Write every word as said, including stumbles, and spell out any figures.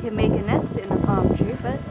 can make a nest in a palm tree, but